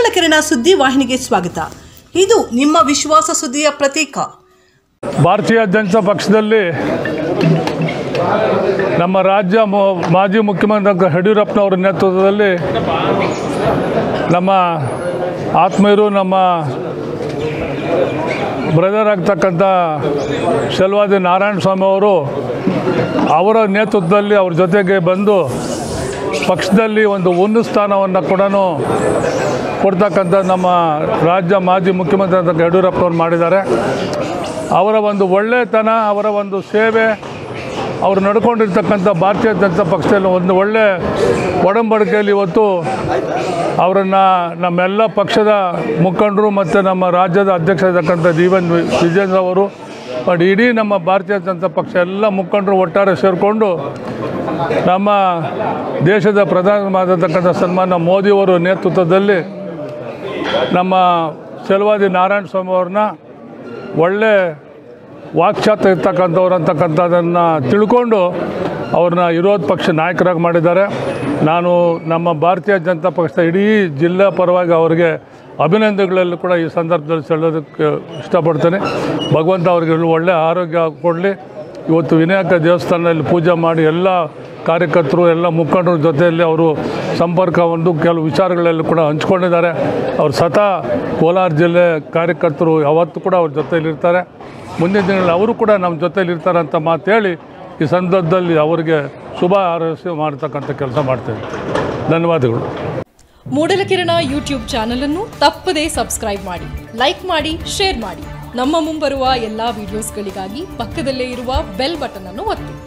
ಮೂಡಲಕಿರಣ ಸುದ್ದಿ ವಾಹಿನಿಗೆ ಸ್ವಾಗತ. ಇದು ನಿಮ್ಮ ವಿಶ್ವಾಸ ಸುದ್ದಿಯ ಪ್ರತೀಕ. ಭಾರತೀಯ ಜನತಾ ಪಕ್ಷದಲ್ಲಿ ನಮ್ಮ ರಾಜ್ಯ ಮಾಜಿ ಮುಖ್ಯಮಂತ್ರಿ ಯಡಿಯೂರಪ್ಪನವರ ನೇತೃತ್ವದಲ್ಲಿ ನಮ್ಮ ಆತ್ಮೀಯರು, ನಮ್ಮ ಬ್ರದರ್ ಆಗ್ತಕ್ಕಂಥ ಶೆಲ್ವಾದಿ ನಾರಾಯಣ ಸ್ವಾಮಿ ಅವರು ಅವರ ನೇತೃತ್ವದಲ್ಲಿ ಅವ್ರ ಜೊತೆಗೆ ಬಂದು ಪಕ್ಷದಲ್ಲಿ ಒಂದು ಉನ್ನತ ಸ್ಥಾನವನ್ನು ಕೂಡ ಕೊಡ್ತಕ್ಕಂಥ ನಮ್ಮ ರಾಜ್ಯ ಮಾಜಿ ಮುಖ್ಯಮಂತ್ರಿ ಅಂತ ಯಡಿಯೂರಪ್ಪನವ್ರು ಮಾಡಿದ್ದಾರೆ. ಅವರ ಒಂದು ಒಳ್ಳೆತನ, ಅವರ ಒಂದು ಸೇವೆ, ಅವರು ನಡ್ಕೊಂಡಿರ್ತಕ್ಕಂಥ ಭಾರತೀಯ ಜನತಾ ಪಕ್ಷದಲ್ಲಿ ಒಂದು ಒಳ್ಳೆ ಒಡಂಬಡಿಕೆಯಲ್ಲಿ ಇವತ್ತು ಅವರನ್ನು ನಮ್ಮೆಲ್ಲ ಪಕ್ಷದ ಮುಖಂಡರು ಮತ್ತು ನಮ್ಮ ರಾಜ್ಯದ ಅಧ್ಯಕ್ಷರಾಗಿರ್ತಕ್ಕಂಥ ವಿಜೇಂದ್ರ ಅವರು ಬಟ್ ಇಡೀ ನಮ್ಮ ಭಾರತೀಯ ಜನತಾ ಪಕ್ಷ ಎಲ್ಲ ಮುಖಂಡರು ಒಟ್ಟಾರೆ ಸೇರಿಕೊಂಡು ನಮ್ಮ ದೇಶದ ಪ್ರಧಾನಮಂತ್ರಿಯಾಗಿರ್ತಕ್ಕಂಥ ಸನ್ಮಾನ್ಯ ಮೋದಿಯವರ ನೇತೃತ್ವದಲ್ಲಿ ನಮ್ಮ ಶೆಲ್ವಾದಿ ನಾರಾಯಣ ಸ್ವಾಮಿ ಅವ್ರನ್ನ ಒಳ್ಳೆ ವಾಕ್ಚಾತ ಇರ್ತಕ್ಕಂಥವ್ರು ಅಂತಕ್ಕಂಥದ್ದನ್ನು ತಿಳ್ಕೊಂಡು ಅವ್ರನ್ನ ವಿರೋಧ ಪಕ್ಷ ನಾಯಕರಾಗಿ ಮಾಡಿದ್ದಾರೆ. ನಾನು ನಮ್ಮ ಭಾರತೀಯ ಜನತಾ ಪಕ್ಷದ ಇಡೀ ಜಿಲ್ಲಾ ಪರವಾಗಿ ಅವರಿಗೆ ಅಭಿನಂದನೆಗಳಲ್ಲಿ ಕೂಡ ಈ ಸಂದರ್ಭದಲ್ಲಿ ಹೇಳೋದಕ್ಕೆ ಇಷ್ಟಪಡ್ತೇನೆ. ಭಗವಂತ ಅವ್ರಿಗೆ ಒಳ್ಳೆಯ ಆರೋಗ್ಯ ಕೊಡಲಿ. ಇವತ್ತು ವಿನಾಯಕ ದೇವಸ್ಥಾನದಲ್ಲಿ ಪೂಜೆ ಮಾಡಿ ಎಲ್ಲ ಕಾರ್ಯಕರ್ತರು, ಎಲ್ಲ ಮುಖಂಡರ ಜೊತೆಯಲ್ಲಿ ಅವರು ಸಂಪರ್ಕ ಒಂದು ಕೆಲವು ವಿಚಾರಗಳಲ್ಲಿ ಕೂಡ ಹಂಚ್ಕೊಂಡಿದ್ದಾರೆ. ಅವರು ಸದಾ ಕೋಲಾರ ಜಿಲ್ಲೆ ಕಾರ್ಯಕರ್ತರು ಯಾವತ್ತೂ ಕೂಡ ಅವ್ರ ಜೊತೆಯಲ್ಲಿರ್ತಾರೆ. ಮುಂದಿನ ದಿನಗಳಲ್ಲಿ ಅವರು ಕೂಡ ನಮ್ಮ ಜೊತೆಯಲ್ಲಿರ್ತಾರೆ ಅಂತ ಮಾತು ಹೇಳಿ ಈ ಸಂದರ್ಭದಲ್ಲಿ ಅವರಿಗೆ ಶುಭ ಹಾರೈಸಿ ಮಾಡ್ತಕ್ಕಂಥ ಕೆಲಸ ಮಾಡ್ತೇವೆ. ಧನ್ಯವಾದಗಳು. ಮೂಡಲಕಿರಣ ಯೂಟ್ಯೂಬ್ ಚಾನಲ್ ಅನ್ನು ತಪ್ಪದೇ ಸಬ್ಸ್ಕ್ರೈಬ್ ಮಾಡಿ, ಲೈಕ್ ಮಾಡಿ, ಶೇರ್ ಮಾಡಿ. ನಮ್ಮ ಮುಂಬರುವ ಎಲ್ಲಾ ವಿಡಿಯೋಸ್ಗಳಿಗಾಗಿ ಪಕ್ಕದಲ್ಲೇ ಇರುವ ಬೆಲ್ ಬಟನ್ ಅನ್ನು ಒತ್ತಿ.